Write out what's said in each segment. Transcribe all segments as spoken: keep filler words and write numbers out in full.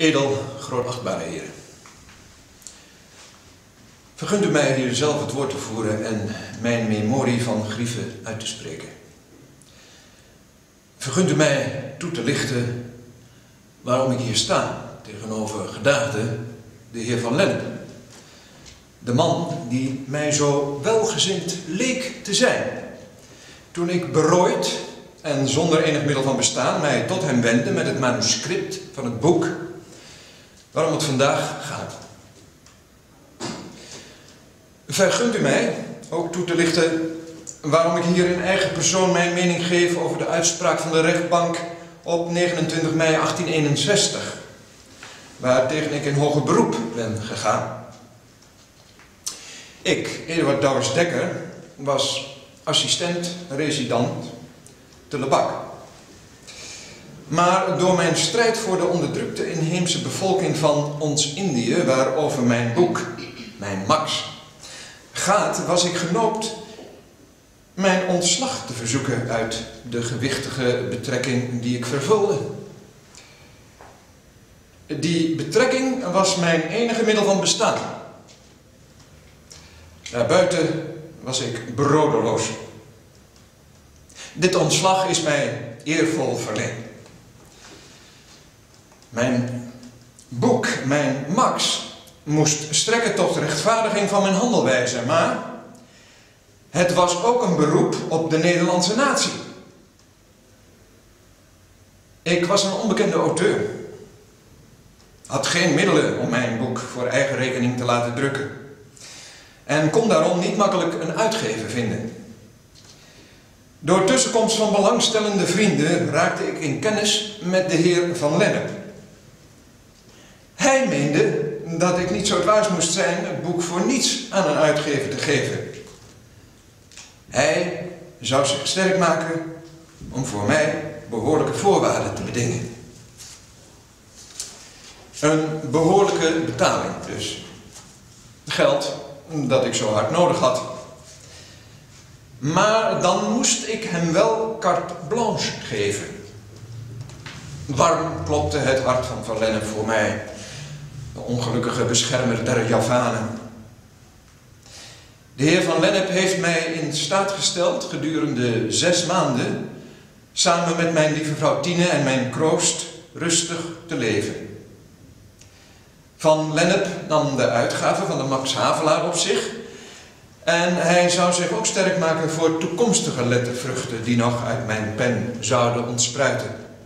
Edel, grootachtbare heren. Vergunt u mij hier zelf het woord te voeren en mijn memorie van grieven uit te spreken. Vergunt u mij toe te lichten waarom ik hier sta tegenover gedaagde de heer Van Lennep. De man die mij zo welgezind leek te zijn. Toen ik berooid en zonder enig middel van bestaan mij tot hem wendde met het manuscript van het boek waarom het vandaag gaat. Vergunt u mij ook toe te lichten waarom ik hier in eigen persoon mijn mening geef over de uitspraak van de rechtbank op negenentwintig mei achttienhonderdeenenzestig, waartegen ik in hoger beroep ben gegaan. Ik, Eduard Douwes-Dekker, was assistent-resident te Lebak. Maar door mijn strijd voor de onderdrukte inheemse bevolking van ons Indië, waarover mijn boek, mijn Max, gaat, was ik genoopt mijn ontslag te verzoeken uit de gewichtige betrekking die ik vervulde. Die betrekking was mijn enige middel van bestaan. Daarbuiten was ik broodeloos. Dit ontslag is mij eervol verleend. Mijn boek, mijn Max, moest strekken tot rechtvaardiging van mijn handelwijze, maar het was ook een beroep op de Nederlandse natie. Ik was een onbekende auteur. Had geen middelen om mijn boek voor eigen rekening te laten drukken. En kon daarom niet makkelijk een uitgever vinden. Door tussenkomst van belangstellende vrienden raakte ik in kennis met de heer Van Lennep. Hij meende dat ik niet zo dwaas moest zijn het boek voor niets aan een uitgever te geven. Hij zou zich sterk maken om voor mij behoorlijke voorwaarden te bedingen. Een behoorlijke betaling dus. Geld dat ik zo hard nodig had. Maar dan moest ik hem wel carte blanche geven. Warm klopte het hart van Van Lennep voor mij, de ongelukkige beschermer der Javanen. De heer Van Lennep heeft mij in staat gesteld gedurende zes maanden samen met mijn lieve vrouw Tine en mijn kroost rustig te leven. Van Lennep nam de uitgave van de Max Havelaar op zich en hij zou zich ook sterk maken voor toekomstige lettervruchten die nog uit mijn pen zouden ontspruiten.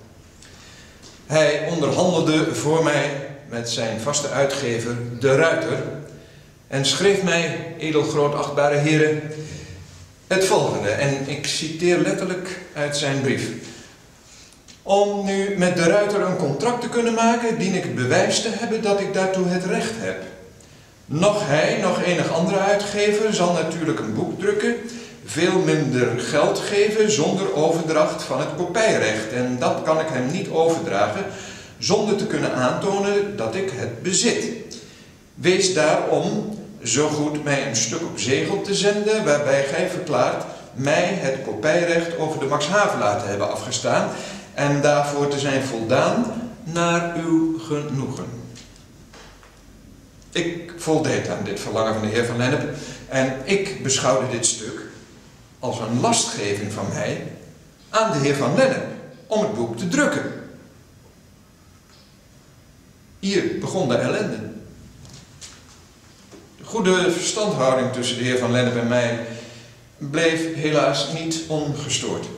Hij onderhandelde voor mij met zijn vaste uitgever De Ruiter en schreef mij, edel grootachtbare heren, het volgende, en ik citeer letterlijk uit zijn brief. Om nu met De Ruiter een contract te kunnen maken, dien ik het bewijs te hebben dat ik daartoe het recht heb. Nog hij, nog enig andere uitgever zal natuurlijk een boek drukken, veel minder geld geven zonder overdracht van het kopijrecht. En dat kan ik hem niet overdragen zonder te kunnen aantonen dat ik het bezit. Wees daarom zo goed mij een stuk op zegel te zenden waarbij gij verklaart mij het kopijrecht over de Max Havelaar te hebben afgestaan en daarvoor te zijn voldaan naar uw genoegen. Ik voldeed aan dit verlangen van de heer Van Lennep en ik beschouwde dit stuk als een lastgeving van mij aan de heer Van Lennep om het boek te drukken. Hier begon de ellende. De goede verstandhouding tussen de heer Van Lennep en mij bleef helaas niet ongestoord.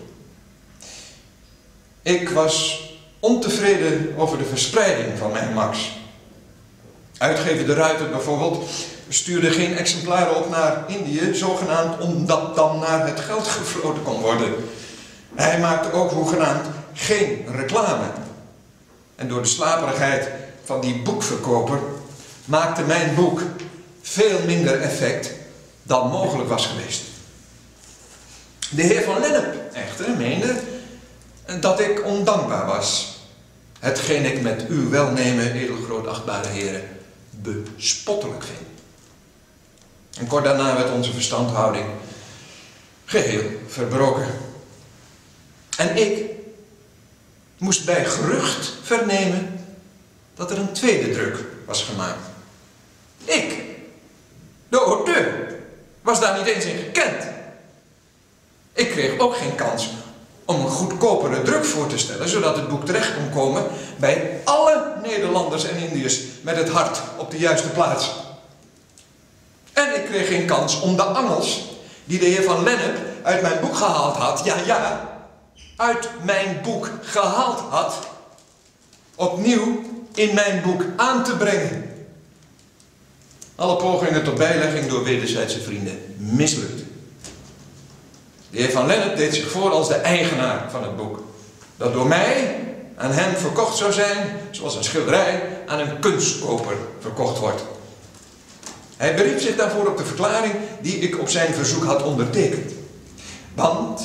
Ik was ontevreden over de verspreiding van mijn Max. Uitgever De Ruiter bijvoorbeeld stuurde geen exemplaren op naar Indië, zogenaamd omdat dan naar het geld gefloten kon worden. Hij maakte ook hoegenaamd geen reclame. En door de slaperigheid van die boekverkoper maakte mijn boek veel minder effect dan mogelijk was geweest. De heer Van Lennep echter meende dat ik ondankbaar was, hetgeen ik met uw welnemen, edelgrootachtbare heren, bespottelijk vind. En kort daarna werd onze verstandhouding geheel verbroken. En ik moest bij gerucht vernemen dat er een tweede druk was gemaakt. Ik, de auteur, was daar niet eens in gekend. Ik kreeg ook geen kans om een goedkopere druk voor te stellen, zodat het boek terecht kon komen bij alle Nederlanders en Indiërs met het hart op de juiste plaats. En ik kreeg geen kans om de angels die de heer Van Lennep uit mijn boek gehaald had, ja ja, uit mijn boek gehaald had, opnieuw in mijn boek aan te brengen. Alle pogingen tot bijlegging door wederzijdse vrienden mislukten. De heer Van Lennep deed zich voor als de eigenaar van het boek, dat door mij aan hem verkocht zou zijn, zoals een schilderij aan een kunstkoper verkocht wordt. Hij beriep zich daarvoor op de verklaring die ik op zijn verzoek had ondertekend. Want...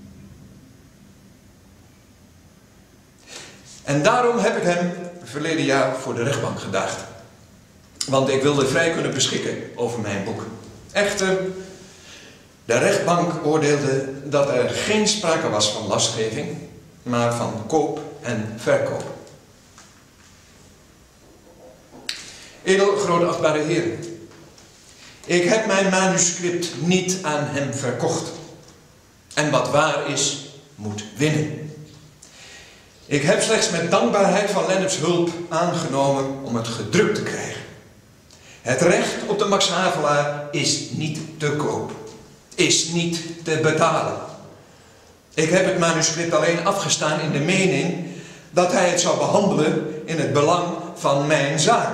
En daarom heb ik hem verleden jaar voor de rechtbank gedaagd. Want ik wilde vrij kunnen beschikken over mijn boek. Echter, de rechtbank oordeelde dat er geen sprake was van lastgeving, maar van koop en verkoop. Edel grootachtbare heren, ik heb mijn manuscript niet aan hem verkocht. En wat waar is, moet winnen. Ik heb slechts met dankbaarheid van Lenneps hulp aangenomen om het gedrukt te krijgen. Het recht op de Max Havelaar is niet te koop, is niet te betalen. Ik heb het manuscript alleen afgestaan in de mening dat hij het zou behandelen in het belang van mijn zaak.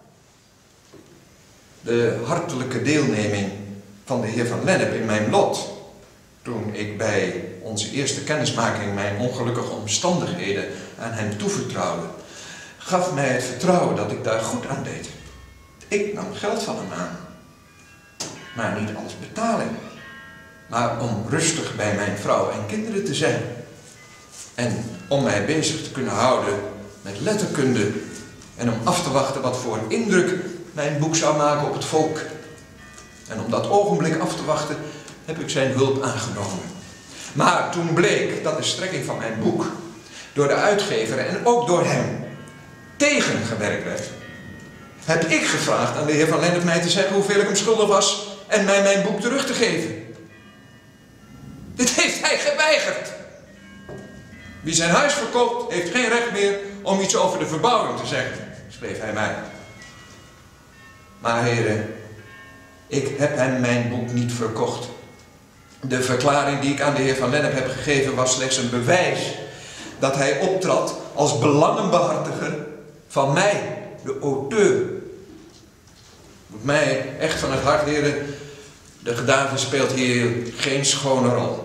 De hartelijke deelneming van de heer Van Lennep in mijn lot, toen ik bij onze eerste kennismaking mijn ongelukkige omstandigheden aan hem toevertrouwde, gaf mij het vertrouwen dat ik daar goed aan deed. Ik nam geld van hem aan, maar niet als betaling, maar om rustig bij mijn vrouw en kinderen te zijn en om mij bezig te kunnen houden met letterkunde en om af te wachten wat voor indruk mijn boek zou maken op het volk. En om dat ogenblik af te wachten heb ik zijn hulp aangenomen. Maar toen bleek dat de strekking van mijn boek door de uitgever en ook door hem tegengewerkt werd, heb ik gevraagd aan de heer Van Lennep mij te zeggen hoeveel ik hem schuldig was en mij mijn boek terug te geven. Dit heeft hij geweigerd. Wie zijn huis verkoopt, heeft geen recht meer om iets over de verbouwing te zeggen, schreef hij mij. Maar heren, ik heb hem mijn boek niet verkocht. De verklaring die ik aan de heer Van Lennep heb gegeven was slechts een bewijs dat hij optrad als belangenbehartiger van mij, de auteur. Moet mij echt van het hart, heren, de gedaante speelt hier geen schone rol.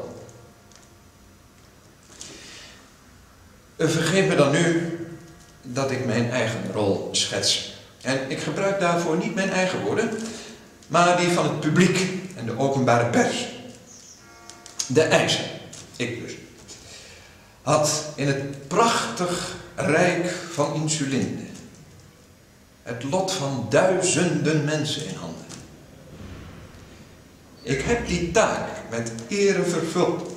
Vergeef me dan nu dat ik mijn eigen rol schets. En ik gebruik daarvoor niet mijn eigen woorden, maar die van het publiek en de openbare pers. De eiser, ik dus, had in het prachtig rijk van Insulinde het lot van duizenden mensen in handen. Ik heb die taak met ere vervuld.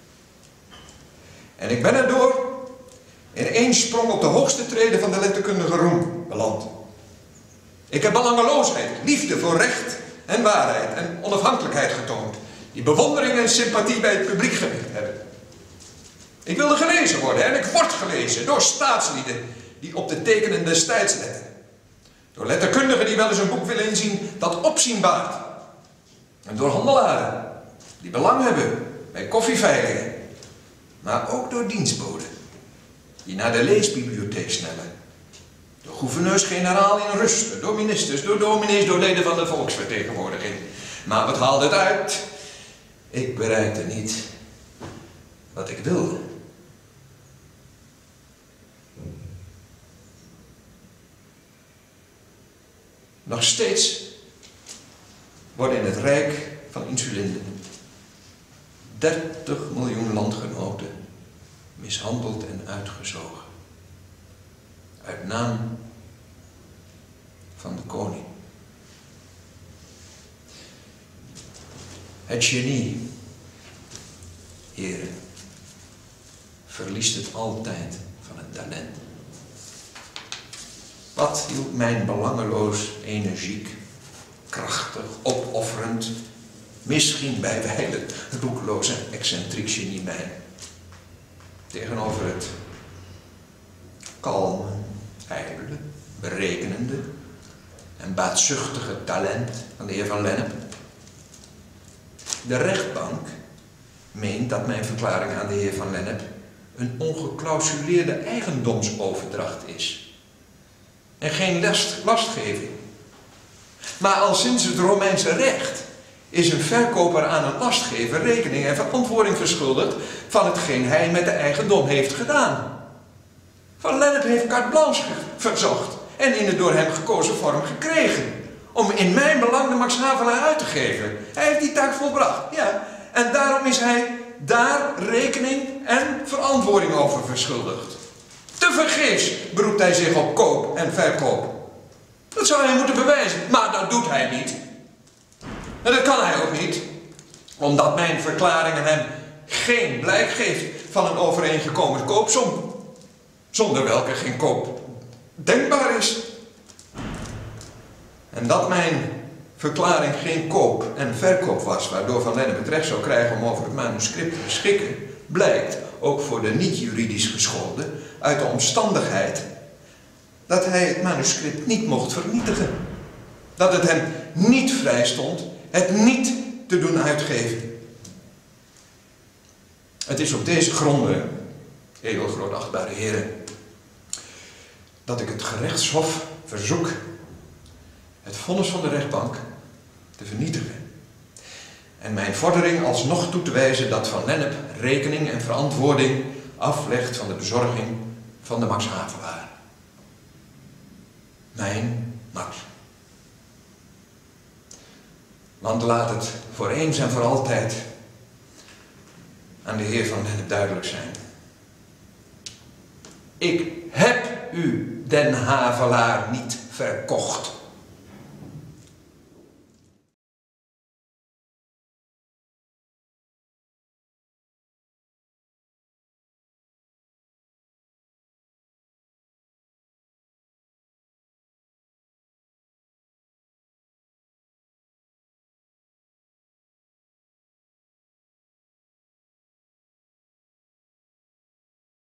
En ik ben erdoor in één sprong op de hoogste trede van de letterkundige roem beland. Ik heb belangeloosheid, liefde voor recht en waarheid en onafhankelijkheid getoond, die bewondering en sympathie bij het publiek gewekt hebben. Ik wilde gelezen worden en ik word gelezen door staatslieden die op de tekenen des tijds letten. Door letterkundigen die wel eens een boek willen inzien dat opzien baart. En door handelaren die belang hebben bij koffieveilingen. Maar ook door dienstboden die naar de leesbibliotheek snellen. Door gouverneurs-generaal in rusten, door ministers, door dominees, door leden van de volksvertegenwoordiging. Maar wat haalde het uit? Ik bereikte niet wat ik wilde. Nog steeds worden in het rijk van Insulinde dertig miljoen landgenoten mishandeld en uitgezogen. Uit naam van de koning. Het genie, heren, verliest het altijd van het talent. Wat hield mijn belangeloos, energiek, krachtig, opofferend, misschien bijwijlen roekeloos en excentriek genie mij tegenover het kalme, ijdele, berekenende en baatzuchtige talent van de heer Van Lennep? De rechtbank meent dat mijn verklaring aan de heer Van Lennep een ongeclausuleerde eigendomsoverdracht is en geen last, lastgeving. Maar al sinds het Romeinse recht is een verkoper aan een lastgever rekening en verantwoording verschuldigd van hetgeen hij met de eigendom heeft gedaan. Van Lennep heeft carte blanche verzocht en in de door hem gekozen vorm gekregen om in mijn belang de Max Havelaar uit te geven. Hij heeft die taak volbracht, ja. En daarom is hij daar rekening en verantwoording over verschuldigd. Tevergeefs beroept hij zich op koop en verkoop. Dat zou hij moeten bewijzen, maar dat doet hij niet. En dat kan hij ook niet, omdat mijn verklaring aan hem geen blijk geeft van een overeengekomen koopsom, zonder welke geen koop denkbaar is. En dat mijn verklaring geen koop en verkoop was, waardoor Van Lennep het recht zou krijgen om over het manuscript te beschikken, blijkt, ook voor de niet-juridisch geschoolde, uit de omstandigheid dat hij het manuscript niet mocht vernietigen. Dat het hem niet vrij stond het niet te doen uitgeven. Het is op deze gronden, edelgrootachtbare heren, dat ik het gerechtshof verzoek het vonnis van de rechtbank te vernietigen en mijn vordering alsnog toe te wijzen dat Van Lennep rekening en verantwoording aflegt van de bezorging van de Max Havelaar. Mijn Max. Want laat het voor eens en voor altijd aan de heer Van Lennep duidelijk zijn. Ik heb u den Havelaar niet verkocht.